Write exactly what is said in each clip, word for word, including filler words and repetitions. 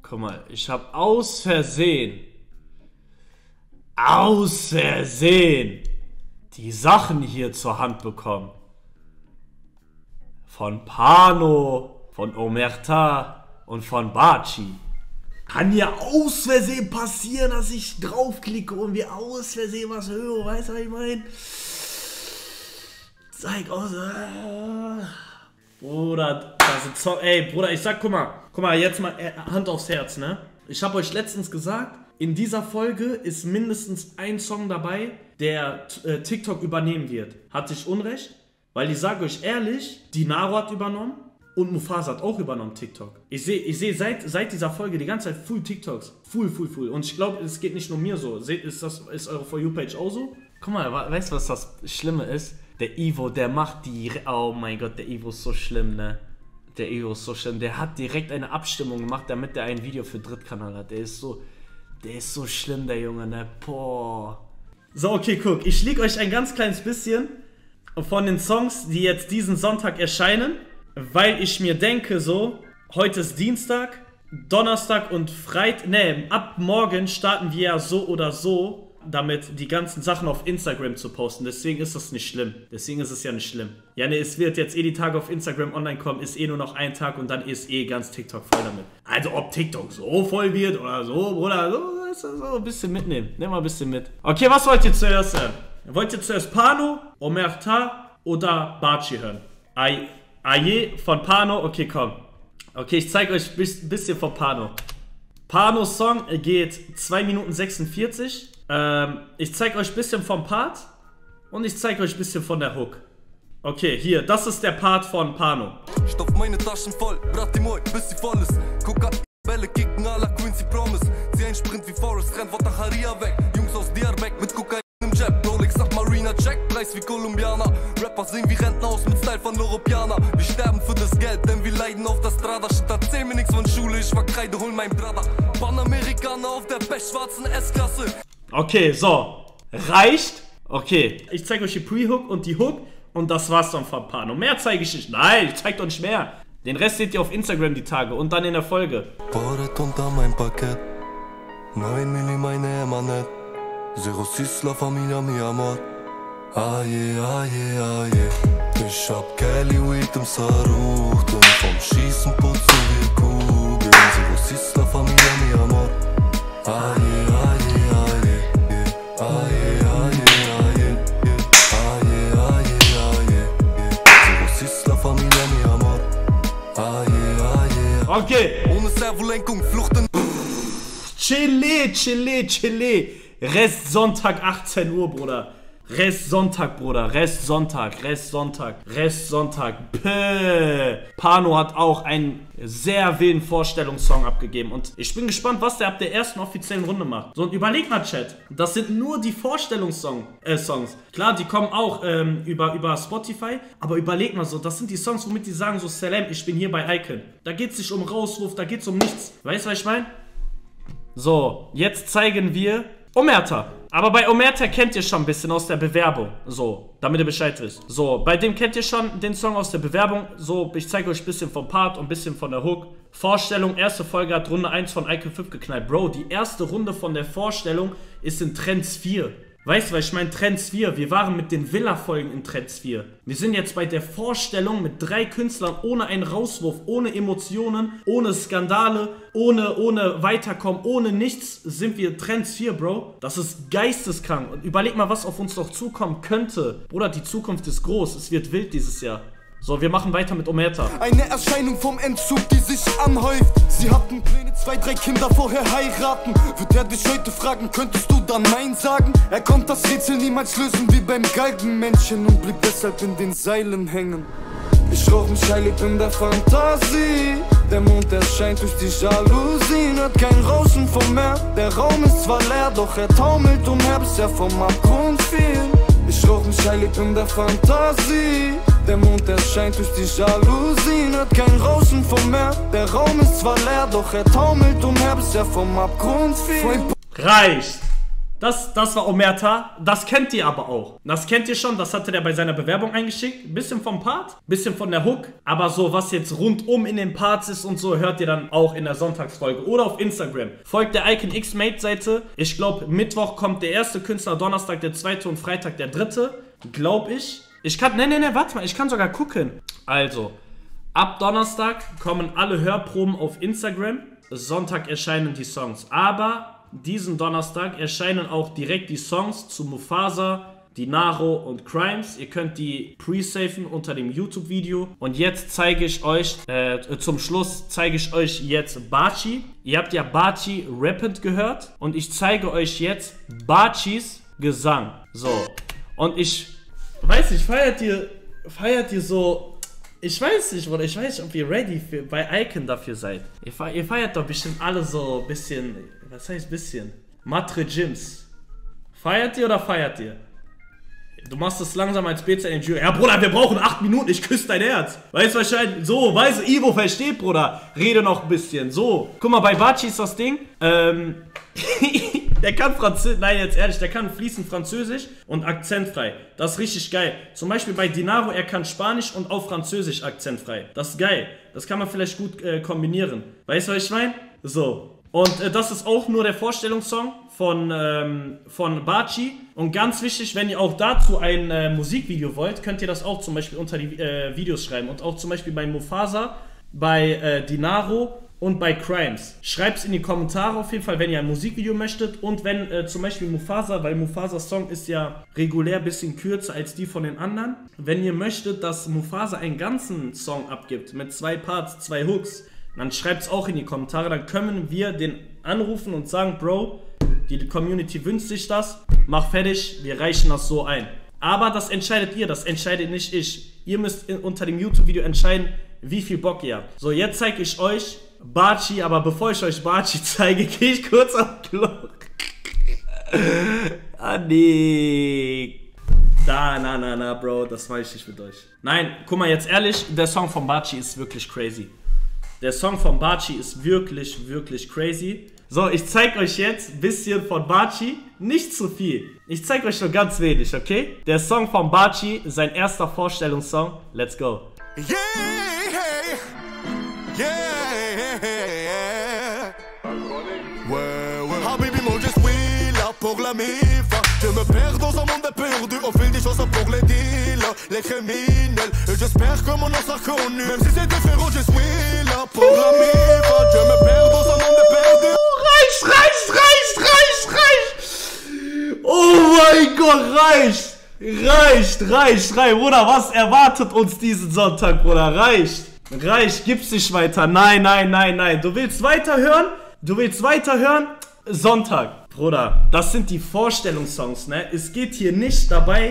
Guck mal, ich habe aus Versehen, aus Versehen die Sachen hier zur Hand bekommen. Von Pano, von Omerta und von Baci. Kann ja aus Versehen passieren, dass ich draufklicke und wir aus Versehen was hören. Weißt du, was ich meine? Zeig aus. Bruder, das ist so, ey, Bruder, ich sag, guck mal, guck mal, jetzt mal Hand aufs Herz, ne? Ich habe euch letztens gesagt, in dieser Folge ist mindestens ein Song dabei, der äh, TikTok übernehmen wird. Hatte ich Unrecht? Weil ich sage euch ehrlich, Dinaro hat übernommen und Mufasa hat auch übernommen TikTok. Ich sehe ich seh seit, seit dieser Folge die ganze Zeit full TikToks. Full, full, full. Und ich glaube, es geht nicht nur mir so. Seht, ist, das, ist eure For You-Page auch so? Guck mal, weißt du, was das Schlimme ist? Der Ivo, der macht die... Oh mein Gott, der Ivo ist so schlimm, ne? Der Ivo ist so schlimm. Der hat direkt eine Abstimmung gemacht, damit er ein Video für Drittkanal hat. Der ist so... Der ist so schlimm, der Junge, ne? Boah. So, okay, guck. Ich lieg euch ein ganz kleines bisschen von den Songs, die jetzt diesen Sonntag erscheinen, weil ich mir denke so, heute ist Dienstag, Donnerstag und Freitag, ne, ab morgen starten wir ja so oder so, damit die ganzen Sachen auf Instagram zu posten. Deswegen ist das nicht schlimm. Deswegen ist es ja nicht schlimm. Ja, ne, es wird jetzt eh die Tage auf Instagram online kommen, ist eh nur noch ein Tag und dann ist eh ganz TikTok voll damit. Also ob TikTok so voll wird oder so, Bruder, so, ist das so ein bisschen mitnehmen. Nimm mal ein bisschen mit. Okay, was wollt ihr zuerst hören? Wollt ihr zuerst Pano, Omerta oder Baci hören? Ay Aye von Pano, okay, komm. Okay, ich zeige euch ein bisschen von Pano. Panos Song geht zwei Minuten sechsundvierzig. Ähm, ich zeige euch ein bisschen vom Part und ich zeige euch ein bisschen von der Hook. Okay, hier, das ist der Part von Pano. Stopf meine Taschen voll, Brati moi, bis sie voll ist. Coca-Bälle kicken à la Quincy Promise. Sie ein Sprint wie Forrest, rennt Wort nach Haria weg. Jungs aus Diyarbek mit Kokain im Jab. Rolex nach Marina Check, Preis wie Kolumbianer. Rapper sehen wie Rentner aus mit Style von Europäer. Wir sterben für das Geld, denn wir leiden auf der Strada. Shit, erzähl mir nix von Schule, ich war Kreide, hol mein Brother. Panamerikaner auf der pechschwarzen S-Klasse. Okay, so. Reicht? Okay. Ich zeige euch die Pre-Hook und die Hook und das war's dann von Pano. Mehr zeige ich nicht. Nein, ich zeig doch nicht mehr. Den Rest seht ihr auf Instagram die Tage und dann in der Folge. Boret unter mein Paket. neun Milli meine Emanet. Zero six la familia mi amor. Aye, aye, aye. Ich hab Kelly Weed im Saruch. Und vom Schießen putzen wir Kugeln. Zero six la familia mi amor. Aye, aye, aye. Aye, aye, aye. Aye, aye, aye. Zero six la familia mi amor. Aye, aye. Okay. Ohne Servolenkung, Fluchten. Chile, Chile, Chile. Rest Sonntag achtzehn Uhr, Bruder. Rest Sonntag, Bruder. Rest Sonntag, Rest Sonntag, Rest Sonntag. Päh. Pano hat auch einen sehr wilden Vorstellungssong abgegeben. Und ich bin gespannt, was der ab der ersten offiziellen Runde macht. So, und überleg mal, Chat. Das sind nur die Vorstellungssongs. Äh, Songs. Klar, die kommen auch ähm, über, über Spotify. Aber überleg mal so, das sind die Songs, womit die sagen so, Salam, ich bin hier bei Icon. Da geht es nicht um Rausruf, da geht es um nichts. Weißt du, was ich meine? So, jetzt zeigen wir Omerta. Aber bei Omerta kennt ihr schon ein bisschen aus der Bewerbung. So, damit ihr Bescheid wisst. So, bei dem kennt ihr schon den Song aus der Bewerbung. So, ich zeige euch ein bisschen vom Part und ein bisschen von der Hook. Vorstellung, erste Folge hat Runde eins von Icon fünf geknallt. Bro, die erste Runde von der Vorstellung ist in Trends vier. Weißt du, was ich meine? Trends vier. Wir waren mit den Villa-Folgen in Trends vier. Wir sind jetzt bei der Vorstellung mit drei Künstlern ohne einen Rauswurf, ohne Emotionen, ohne Skandale, ohne, ohne Weiterkommen, ohne nichts sind wir Trends vier, Bro. Das ist geisteskrank. Und überleg mal, was auf uns noch zukommen könnte. Bruder, die Zukunft ist groß. Es wird wild dieses Jahr. So, wir machen weiter mit Omerta. Eine Erscheinung vom Entzug, die sich anhäuft. Sie hatten Pläne, zwei, drei Kinder vorher heiraten. Wird er dich heute fragen, könntest du dann Nein sagen? Er konnte das Rätsel niemals lösen wie beim Galgenmännchen und blieb deshalb in den Seilen hängen. Ich rauch mich heilig in der Fantasie. Der Mond erscheint durch die Jalousien, hört kein Rauschen vom Meer. Der Raum ist zwar leer, doch er taumelt umher, bis er vom Abgrund fiel. Ich rauch mich heilig in der Fantasie. Der Mond erscheint durch die Jalousien, hört kein Rauschen vom Meer. Der Raum ist zwar leer, doch er taumelt umher, bis er vom Abgrund fiel. Reicht! Das, das war Omerta, das kennt ihr aber auch. Das kennt ihr schon, das hatte der bei seiner Bewerbung eingeschickt. Bisschen vom Part, bisschen von der Hook. Aber so, was jetzt rundum in den Parts ist und so, hört ihr dann auch in der Sonntagsfolge. Oder auf Instagram. Folgt der Icon X Mate Seite. Ich glaube, Mittwoch kommt der erste Künstler, Donnerstag der zweite und Freitag der dritte. Glaub ich. Ich kann, ne, ne, ne, warte mal, ich kann sogar gucken. Also, ab Donnerstag kommen alle Hörproben auf Instagram. Sonntag erscheinen die Songs. Aber diesen Donnerstag erscheinen auch direkt die Songs zu Mufasa, Dinaro und Crimes. Ihr könnt die pre-safen unter dem YouTube-Video. Und jetzt zeige ich euch, äh, zum Schluss zeige ich euch jetzt Bachi. Ihr habt ja Bachi rappend gehört. Und ich zeige euch jetzt Bachis Gesang. So. Und ich weiß nicht, feiert ihr, feiert ihr so... Ich weiß nicht, Bruder, ich weiß nicht, ob ihr ready für, bei Icon dafür seid. Ihr, fe ihr feiert doch bestimmt alle so ein bisschen, was heißt bisschen? Matre Gyms. Feiert ihr oder feiert ihr? Du machst es langsam als B Z N Jury. Ja, Bruder, wir brauchen acht Minuten, ich küsse dein Herz. Weißt du wahrscheinlich, so, weißt du, Ivo versteht, Bruder. Rede noch ein bisschen, so. Guck mal, bei Bachi ist das Ding, ähm... der kann Französisch, nein, jetzt ehrlich, der kann fließend Französisch und akzentfrei. Das ist richtig geil. Zum Beispiel bei Dinaro, er kann Spanisch und auch Französisch akzentfrei. Das ist geil. Das kann man vielleicht gut äh, kombinieren. Weißt du, was ich meine? So. Und äh, das ist auch nur der Vorstellungssong von, ähm, von Bachi. Und ganz wichtig, wenn ihr auch dazu ein äh, Musikvideo wollt, könnt ihr das auch zum Beispiel unter die äh, Videos schreiben. Und auch zum Beispiel bei Mufasa, bei äh, Dinaro und bei Crimes. Schreibt es in die Kommentare auf jeden Fall, wenn ihr ein Musikvideo möchtet. Und wenn äh, zum Beispiel Mufasa, weil Mufasas Song ist ja regulär ein bisschen kürzer als die von den anderen. Wenn ihr möchtet, dass Mufasa einen ganzen Song abgibt, mit zwei Parts, zwei Hooks, dann schreibt es auch in die Kommentare. Dann können wir den anrufen und sagen, Bro, die Community wünscht sich das, mach fertig, wir reichen das so ein. Aber das entscheidet ihr, das entscheidet nicht ich. Ihr müsst in, unter dem YouTube-Video entscheiden, wie viel Bock ihr habt. So, jetzt zeige ich euch Bachi, aber bevor ich euch Bachi zeige, gehe ich kurz auf Klo. Ah, nee. Da, na, na, na, Bro, das weiß ich nicht mit euch. Nein, guck mal, jetzt ehrlich, der Song von Bachi ist wirklich crazy. Der Song von Bachi ist wirklich, wirklich crazy. So, ich zeige euch jetzt ein bisschen von Bachi, nicht zu viel. Ich zeige euch nur ganz wenig, okay? Der Song von Bachi, sein erster Vorstellungssong. Let's go. Yeah, yeah, yeah. Ouais, ouais. Habibi, moi je suis là pour la mifa. Je me perds dans un monde perdu au fil des choses pour les deals, les criminels. Et j'espère que mon nom sera connu. Même si c'est différent, je suis là pour la mifa. Je me perds dans un monde perdu. Reicht, reicht, reicht, reicht, reicht. Oh mein Gott, reicht. Reicht, reicht, reicht. Bruder, was erwartet uns diesen Sonntag, Bruder? Reicht. Reicht, gib's nicht weiter. Nein, nein, nein, nein. Du willst weiterhören? Du willst weiterhören? Sonntag. Bruder, das sind die Vorstellungssongs, ne? Es geht hier nicht dabei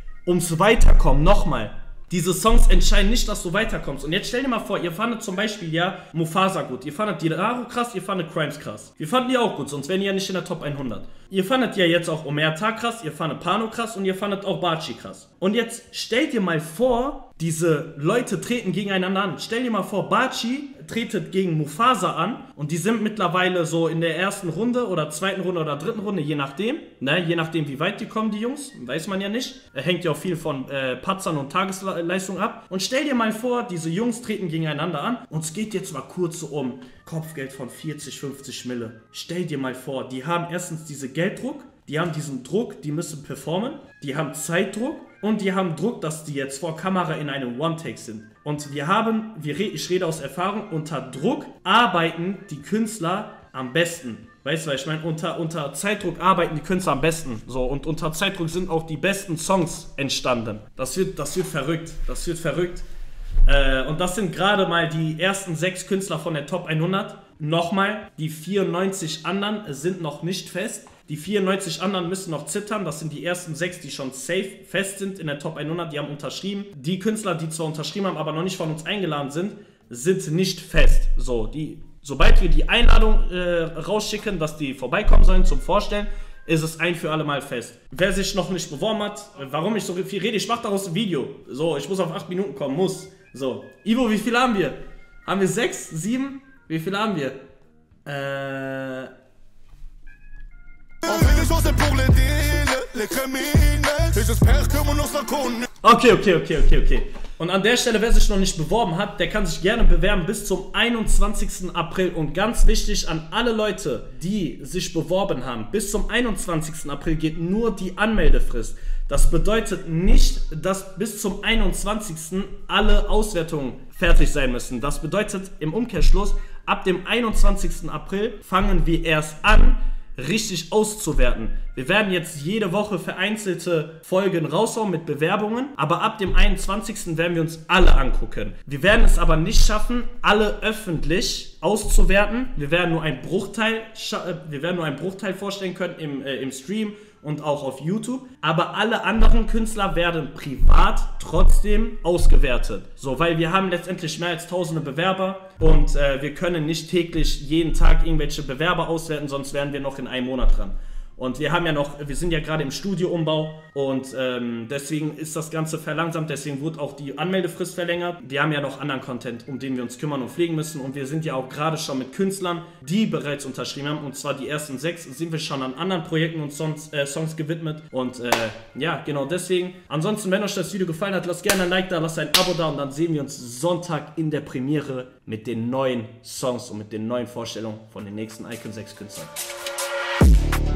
ums Weiterkommen. Nochmal. Diese Songs entscheiden nicht, dass du weiterkommst. Und jetzt stell dir mal vor, ihr fandet zum Beispiel ja Mufasa gut. Ihr fandet Dinaro krass, ihr fandet Crimes krass. Wir fanden die auch gut, sonst wären die ja nicht in der Top hundert. Ihr fandet ja jetzt auch Omerta krass, ihr fandet Pano krass und ihr fandet auch Bachi krass. Und jetzt stellt dir mal vor, diese Leute treten gegeneinander an. Stell dir mal vor, Bachi tretet gegen Mufasa an und die sind mittlerweile so in der ersten Runde oder zweiten Runde oder dritten Runde, je nachdem. Ne, je nachdem, wie weit die kommen, die Jungs, weiß man ja nicht. Hängt ja auch viel von äh, Patzern und Tagesleistung ab. Und stell dir mal vor, diese Jungs treten gegeneinander an und es geht jetzt mal kurz so um Kopfgeld von vierzig, fünfzig Mille. Stell dir mal vor, die haben erstens diese Gelddruck, die haben diesen Druck, die müssen performen, die haben Zeitdruck und die haben Druck, dass die jetzt vor Kamera in einem One-Take sind. Und wir haben, wir re ich rede aus Erfahrung, unter Druck arbeiten die Künstler am besten. Weißt du, was ich meine? Unter, unter Zeitdruck arbeiten die Künstler am besten. So, und unter Zeitdruck sind auch die besten Songs entstanden. Das wird, das wird verrückt. Das wird verrückt. Äh, und das sind gerade mal die ersten sechs Künstler von der Top hundert. Nochmal, die vierundneunzig anderen sind noch nicht fest. Die vierundneunzig anderen müssen noch zittern. Das sind die ersten sechs, die schon safe fest sind in der Top hundert. Die haben unterschrieben. Die Künstler, die zwar unterschrieben haben, aber noch nicht von uns eingeladen sind, sind nicht fest. So, die, sobald wir die Einladung äh, rausschicken, dass die vorbeikommen sollen zum Vorstellen, ist es ein für alle Mal fest. Wer sich noch nicht beworben hat, warum ich so viel rede, ich mache daraus ein Video. So, ich muss auf acht Minuten kommen, muss. So, Ivo, wie viel haben wir? Haben wir sechs, sieben? Wie viel haben wir? Äh... choses pour les deals, les criminels. Et j'espère que mon nom connaît. Okay, okay, okay, okay, okay. Und an der Stelle, wer sich noch nicht beworben hat, der kann sich gerne bewerben bis zum einundzwanzigsten April. Und ganz wichtig an alle Leute, die sich beworben haben, bis zum einundzwanzigsten April geht nur die Anmeldefrist. Das bedeutet nicht, dass bis zum einundzwanzigsten alle Auswertungen fertig sein müssen. Das bedeutet im Umkehrschluss, ab dem einundzwanzigsten April fangen wir erst an, richtig auszuwerten. Wir werden jetzt jede Woche vereinzelte Folgen raushauen mit Bewerbungen, aber ab dem einundzwanzigsten werden wir uns alle angucken. Wir werden es aber nicht schaffen, alle öffentlich auszuwerten. Wir werden nur einen Bruchteil, wir werden nur einen Bruchteil vorstellen können im, äh, im Stream und auch auf YouTube, aber alle anderen Künstler werden privat trotzdem ausgewertet. So, weil wir haben letztendlich mehr als tausende Bewerber und äh, wir können nicht täglich jeden Tag irgendwelche Bewerber auswerten, sonst wären wir noch in einem Monat dran. Und wir haben ja noch, wir sind ja gerade im Studioumbau und ähm, deswegen ist das Ganze verlangsamt, deswegen wurde auch die Anmeldefrist verlängert. Wir haben ja noch anderen Content, um den wir uns kümmern und pflegen müssen und wir sind ja auch gerade schon mit Künstlern, die bereits unterschrieben haben, und zwar die ersten sechs, sind wir schon an anderen Projekten und Songs, äh, Songs gewidmet und äh, ja, genau deswegen. Ansonsten, wenn euch das Video gefallen hat, lasst gerne ein Like da, lasst ein Abo da und dann sehen wir uns Sonntag in der Premiere mit den neuen Songs und mit den neuen Vorstellungen von den nächsten Icon sechs Künstlern.